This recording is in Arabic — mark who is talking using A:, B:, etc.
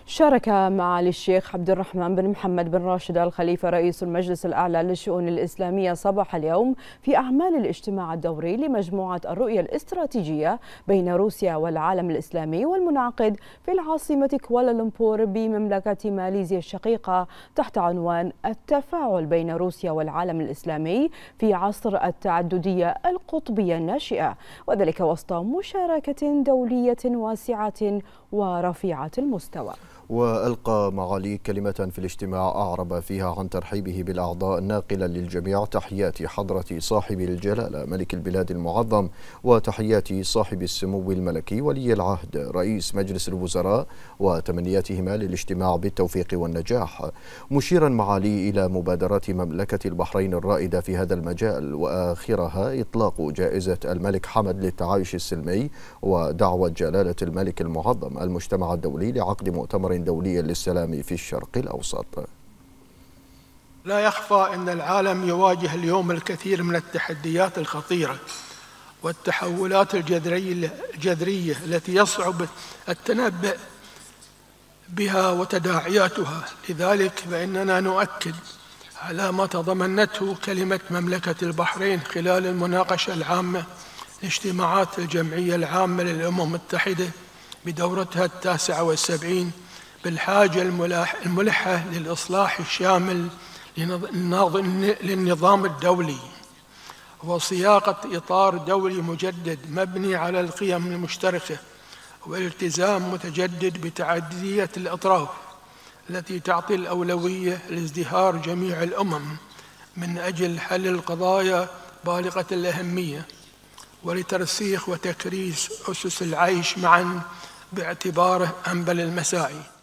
A: شارك معالي الشيخ عبد الرحمن بن محمد بن راشد آل خليفة رئيس المجلس الأعلى للشؤون الإسلامية صباح اليوم في أعمال الاجتماع الدوري لمجموعة الرؤية الاستراتيجية بين روسيا والعالم الإسلامي والمنعقد في العاصمة كوالالمبور بمملكة ماليزيا الشقيقة تحت عنوان التفاعل بين روسيا والعالم الإسلامي في عصر التعددية القطبية الناشئة، وذلك وسط مشاركة دولية واسعة ورفيعة المستوى.
B: وألقى معالي كلمة في الاجتماع أعرب فيها عن ترحيبه بالأعضاء ناقلا للجميع تحيات حضرة صاحب الجلالة ملك البلاد المعظم وتحيات صاحب السمو الملكي ولي العهد رئيس مجلس الوزراء وتمنياتهما للاجتماع بالتوفيق والنجاح، مشيرا معالي إلى مبادرات مملكة البحرين الرائدة في هذا المجال وآخرها إطلاق جائزة الملك حمد للتعايش السلمي ودعوة جلالة الملك المعظم المجتمع الدولي لعقد مؤتمر دولي للسلام في الشرق الأوسط.
C: لا يخفى أن العالم يواجه اليوم الكثير من التحديات الخطيرة والتحولات الجذرية التي يصعب التنبؤ بها وتداعياتها، لذلك فإننا نؤكد على ما تضمنته كلمة مملكة البحرين خلال المناقشة العامة لاجتماعات الجمعية العامة للأمم المتحدة بدورتها 79 بالحاجة الملحة للإصلاح الشامل للنظام الدولي وصياغة إطار دولي مجدد مبني على القيم المشتركة والالتزام متجدد بتعددية الأطراف التي تعطي الأولوية لازدهار جميع الأمم من أجل حل القضايا بالغة الأهمية ولترسيخ وتكريس أسس العيش معا باعتباره أنبل المساعي.